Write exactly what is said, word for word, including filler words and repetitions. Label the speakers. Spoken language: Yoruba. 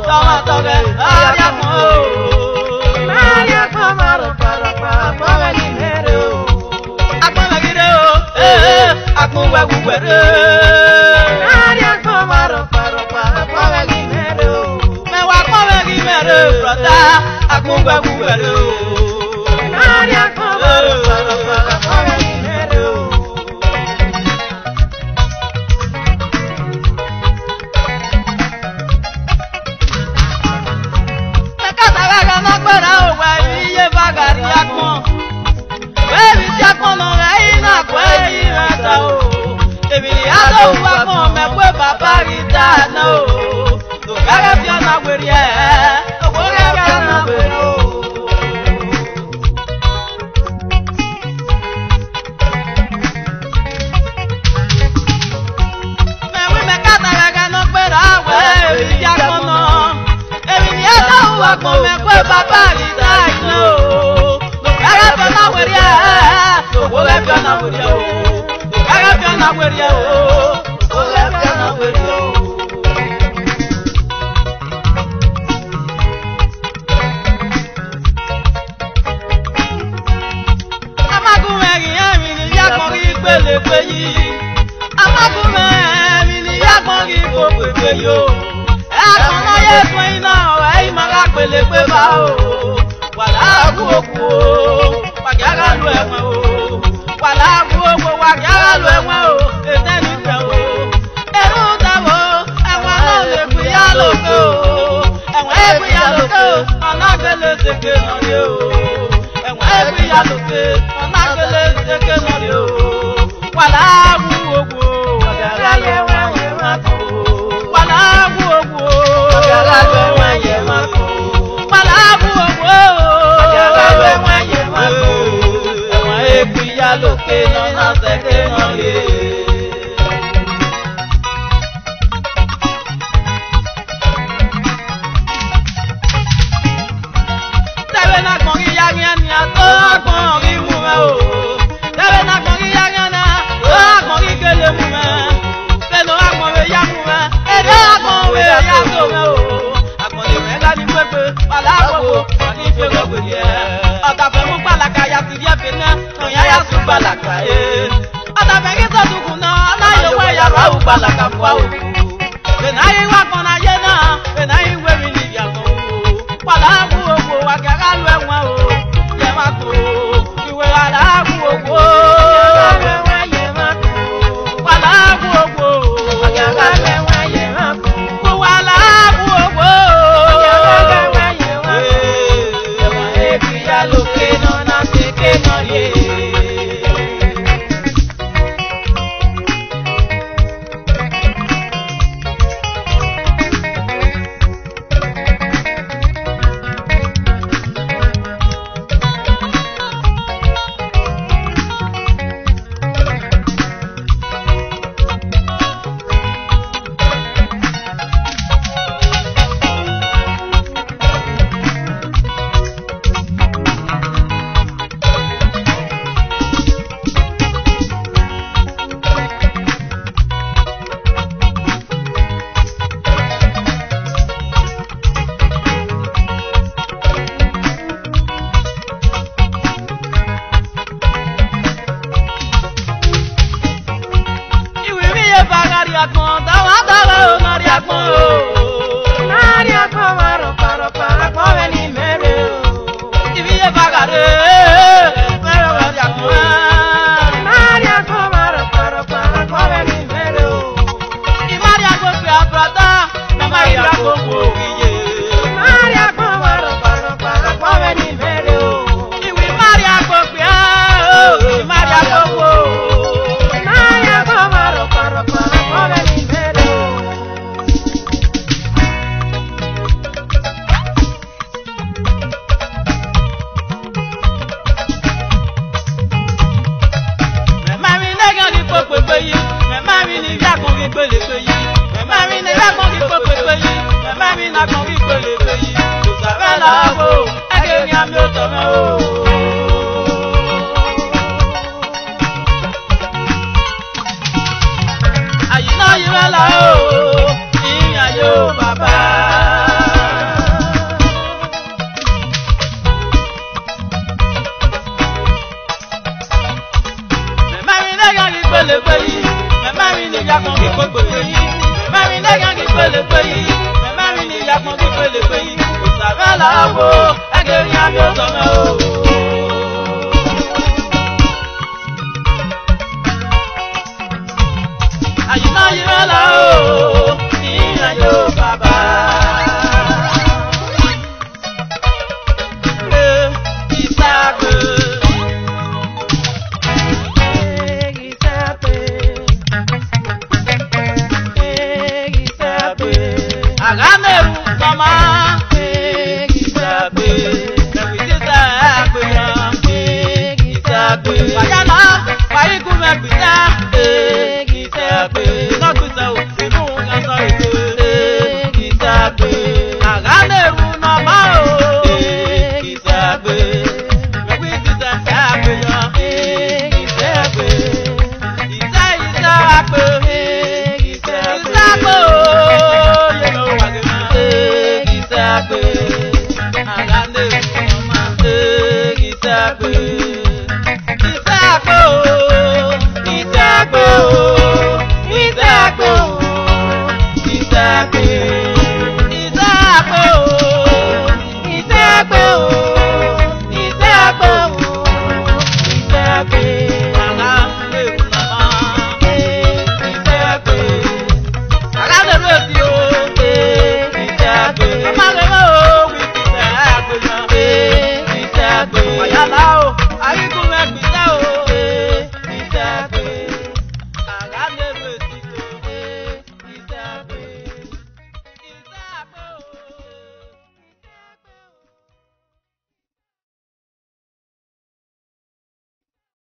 Speaker 1: toma toge, aria mo. Aria como para para para dinero. Akmo magiro, eh, akmo wagwere. Aria como para para para dinero. Me wakmo magimere, brother, akmo wagwere. Aria como para para para dinero.
Speaker 2: Ayina yirala o, iya yo baba.
Speaker 1: pele peyi me mami ni yakon ki gbogbo peyi me mami ne gan ki pele peyi me mami ni yakon ki pele peyi o sabe la wo egeri ami o so me o ayina ayina la o ni ayo baba Agameru mama Egisabe Nabitisa Agbenya Egisabe Bayana Bayiku Mepita Egisabe Nọ́gbìsẹ̀ òsínú Gásọ̀ ìgbé Egisabe Agameru mama o Egisabe Nabitisa Agbenya Egisabe Isa Isa Agbe Egisabe o Agande mama Egisabe Egisabe o Egisabe o